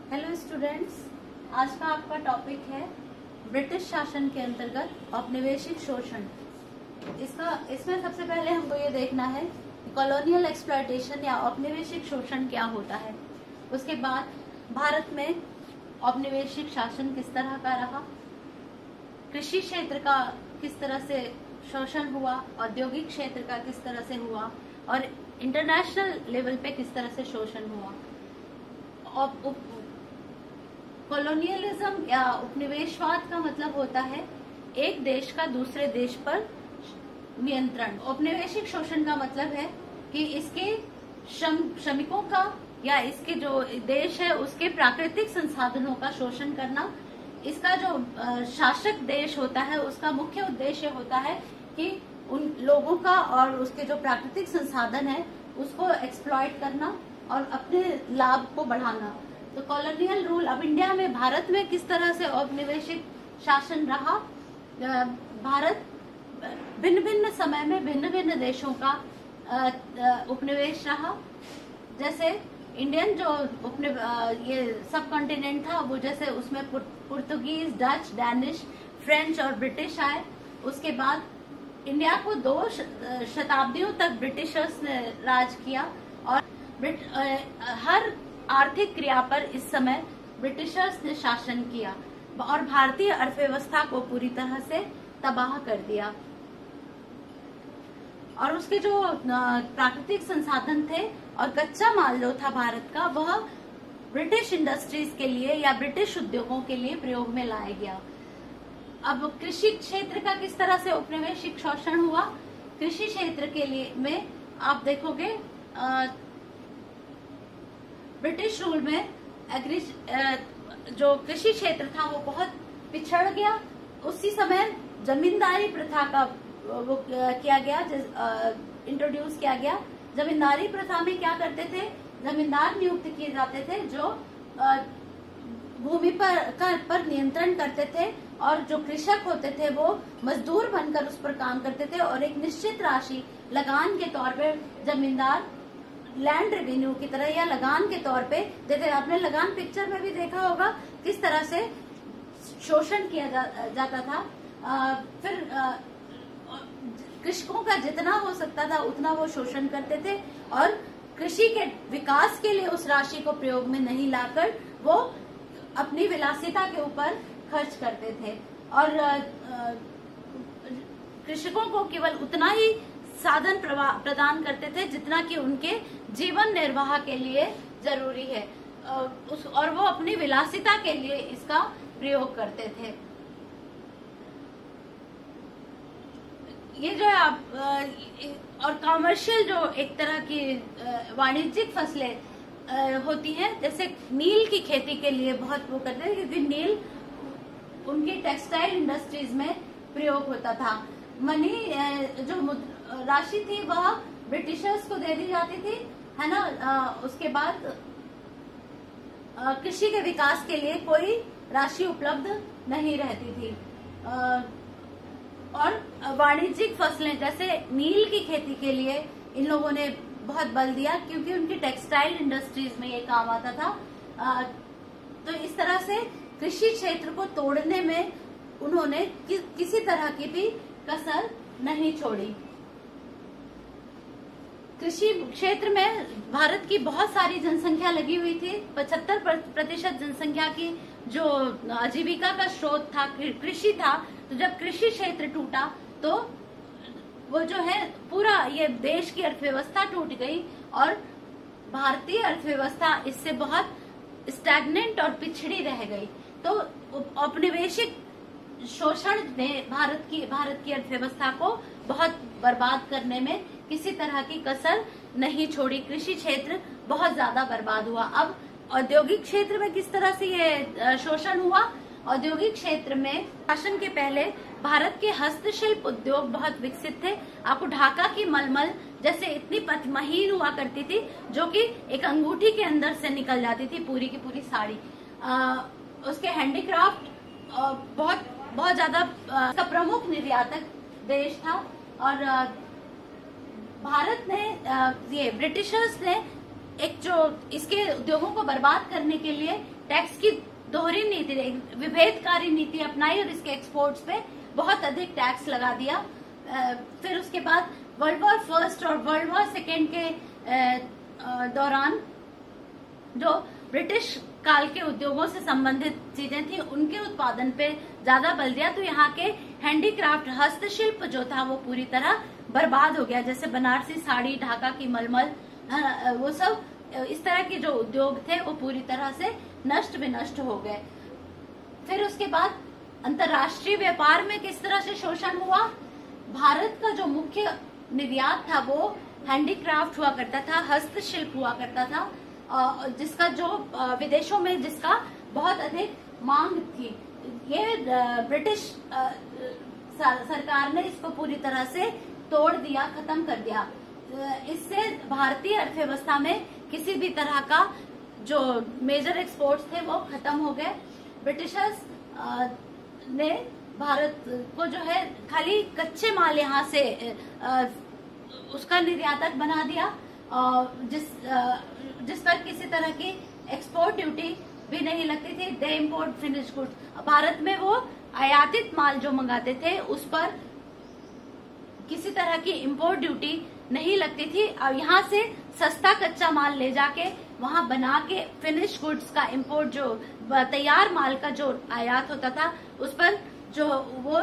Hello students, आज का आपका टॉपिक है ब्रिटिश शासन के अंतर्गत औपनिवेशिक शोषण। इसमें सबसे पहले हमको ये देखना है कि कॉलोनियल एक्सप्लॉयटेशन या औपनिवेशिक शोषण क्या होता है। उसके बाद भारत में औपनिवेशिक शासन किस तरह का रहा, कृषि क्षेत्र का किस तरह से शोषण हुआ, औद्योगिक क्षेत्र का किस तरह से हुआ और इंटरनेशनल लेवल पे किस तरह से शोषण हुआ। कॉलोनियलिज्म या उपनिवेशवाद का मतलब होता है एक देश का दूसरे देश पर नियंत्रण। औपनिवेशिक शोषण का मतलब है कि इसके श्रमिकों का या इसके जो देश है उसके प्राकृतिक संसाधनों का शोषण करना। इसका जो शासक देश होता है उसका मुख्य उद्देश्य होता है कि उन लोगों का और उसके जो प्राकृतिक संसाधन है उसको एक्सप्लॉइट करना और अपने लाभ को बढ़ाना। तो कॉलोनियल रूल अब इंडिया में, भारत में किस तरह से औपनिवेशिक शासन रहा। भारत भिन्न भिन्न समय में भिन्न भिन्न देशों का उपनिवेश रहा। जैसे इंडियन जो ये सब कॉन्टिनेंट था वो जैसे उसमें पुर्तगीज, डच, डैनिश, फ्रेंच और ब्रिटिश आए। उसके बाद इंडिया को 2 शताब्दियों तक ब्रिटिशर्स ने राज किया और हर आर्थिक क्रिया पर इस समय ब्रिटिशर्स ने शासन किया और भारतीय अर्थव्यवस्था को पूरी तरह से तबाह कर दिया। और उसके जो प्राकृतिक संसाधन थे और कच्चा माल जो था भारत का, वह ब्रिटिश इंडस्ट्रीज के लिए या ब्रिटिश उद्योगों के लिए प्रयोग में लाया गया। अब कृषि क्षेत्र का किस तरह से औपनिवेशिक शोषण हुआ। कृषि क्षेत्र के लिए में आप देखोगे ब्रिटिश रूल में जो कृषि क्षेत्र था वो बहुत पिछड़ गया। उसी समय जमींदारी प्रथा का वो किया गया, इंट्रोड्यूस किया गया। जमींदारी प्रथा में क्या करते थे, जमींदार नियुक्त किए जाते थे जो भूमि पर नियंत्रण करते थे और जो कृषक होते थे वो मजदूर बनकर उस पर काम करते थे और एक निश्चित राशि लगान के तौर पर जमींदार लैंड रेवेन्यू की तरह या लगान के तौर पे देते। आपने लगान पिक्चर में भी देखा होगा किस तरह से शोषण किया जाता था। फिर कृषकों का जितना हो सकता था उतना वो शोषण करते थे और कृषि के विकास के लिए उस राशि को प्रयोग में नहीं लाकर वो अपनी विलासिता के ऊपर खर्च करते थे और कृषकों को केवल उतना ही साधन प्रदान करते थे जितना कि उनके जीवन निर्वाह के लिए जरूरी है और वो अपनी विलासिता के लिए इसका प्रयोग करते थे। ये जो आप और कॉमर्शियल जो एक तरह की वाणिज्यिक फसलें होती हैं, जैसे नील की खेती के लिए बहुत वो करते हैं क्योंकि नील उनकी टेक्सटाइल इंडस्ट्रीज में प्रयोग होता था। मनी जो राशि थी वह ब्रिटिशर्स को दे दी जाती थी, है ना। उसके बाद कृषि के विकास के लिए कोई राशि उपलब्ध नहीं रहती थी और वाणिज्यिक फसलें जैसे नील की खेती के लिए इन लोगों ने बहुत बल दिया क्योंकि उनकी टेक्सटाइल इंडस्ट्रीज में ये काम आता था। तो इस तरह से कृषि क्षेत्र को तोड़ने में उन्होंने किसी तरह की भी कसर नहीं छोड़ी। कृषि क्षेत्र में भारत की बहुत सारी जनसंख्या लगी हुई थी। 75% जनसंख्या की जो आजीविका का स्रोत था कृषि था। तो जब कृषि क्षेत्र टूटा तो वो जो है पूरा ये देश की अर्थव्यवस्था टूट गई और भारतीय अर्थव्यवस्था इससे बहुत स्टैग्नेंट और पिछड़ी रह गई। तो औपनिवेशिक शोषण ने भारत की अर्थव्यवस्था को बहुत बर्बाद करने में किसी तरह की कसर नहीं छोड़ी। कृषि क्षेत्र बहुत ज्यादा बर्बाद हुआ। अब औद्योगिक क्षेत्र में किस तरह से ये शोषण हुआ। औद्योगिक क्षेत्र में शासन के पहले भारत के हस्तशिल्प उद्योग बहुत विकसित थे। आपको ढाका की मलमल जैसे इतनी महीन हुआ करती थी जो कि एक अंगूठी के अंदर से निकल जाती थी पूरी की पूरी साड़ी। उसके हैंडीक्राफ्ट बहुत ज्यादा का प्रमुख निर्यातक देश था और भारत ने ये ब्रिटिशर्स ने एक जो इसके उद्योगों को बर्बाद करने के लिए टैक्स की दोहरी नीति, विभेदकारी नीति अपनाई और इसके एक्सपोर्ट्स पे बहुत अधिक टैक्स लगा दिया। फिर उसके बाद वर्ल्ड वॉर फर्स्ट और वर्ल्ड वॉर सेकेंड के दौरान जो ब्रिटिश काल के उद्योगों से संबंधित चीजें थी उनके उत्पादन पे ज्यादा बल दिया, तो यहाँ के हैंडीक्राफ्ट हस्तशिल्प जो था वो पूरी तरह बर्बाद हो गया। जैसे बनारसी साड़ी, ढाका की मलमल, वो सब इस तरह के जो उद्योग थे वो पूरी तरह से नष्ट विनष्ट हो गए। फिर उसके बाद अंतर्राष्ट्रीय व्यापार में किस तरह से शोषण हुआ। भारत का जो मुख्य निर्यात था वो हैंडीक्राफ्ट हुआ करता था, हस्तशिल्प हुआ करता था, जिसका जो विदेशों में जिसका बहुत अधिक मांग थी। ये ब्रिटिश सरकार ने इसको पूरी तरह से तोड़ दिया, खत्म कर दिया। इससे भारतीय अर्थव्यवस्था में किसी भी तरह का जो मेजर एक्सपोर्ट्स थे वो खत्म हो गए। ब्रिटिशर्स ने भारत को जो है खाली कच्चे माल यहाँ से उसका निर्यातक बना दिया, जिस पर किसी तरह की एक्सपोर्ट ड्यूटी भी नहीं लगती थी। दे इम्पोर्ट फिनिश गुड्स, भारत में वो आयातित माल जो मंगाते थे उस पर किसी तरह की इम्पोर्ट ड्यूटी नहीं लगती थी। और यहाँ से सस्ता कच्चा माल ले जाके वहां बना के फिनिश गुड्स का इम्पोर्ट, जो तैयार माल का जो आयात होता था उस पर जो वो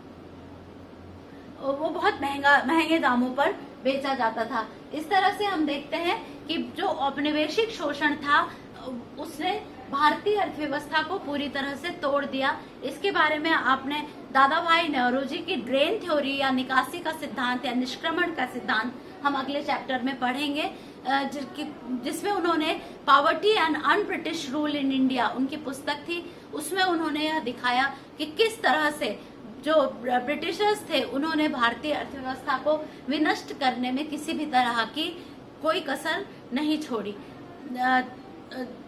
बहुत महंगे दामों पर बेचा जाता था। इस तरह से हम देखते हैं कि जो औपनिवेशिक शोषण था उसने भारतीय अर्थव्यवस्था को पूरी तरह से तोड़ दिया। इसके बारे में आपने दादा भाई नौरोजी की ड्रेन थ्योरी या निकासी का सिद्धांत या निष्क्रमण का सिद्धांत हम अगले चैप्टर में पढ़ेंगे, जिसमें उन्होंने poverty and un British rule in India, उनकी पुस्तक थी, उसमें उन्होंने यह दिखाया कि किस तरह से जो ब्रिटिशर्स थे उन्होंने भारतीय अर्थव्यवस्था को विनष्ट करने में किसी भी तरह की कोई कसर नहीं छोड़ी।